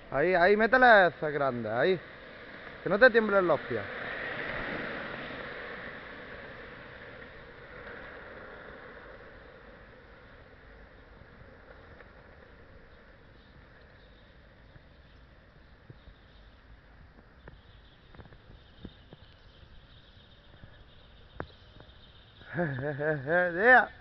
Ahí, métele esa grande, ahí. Que no te tiemblen los pies. Yeah.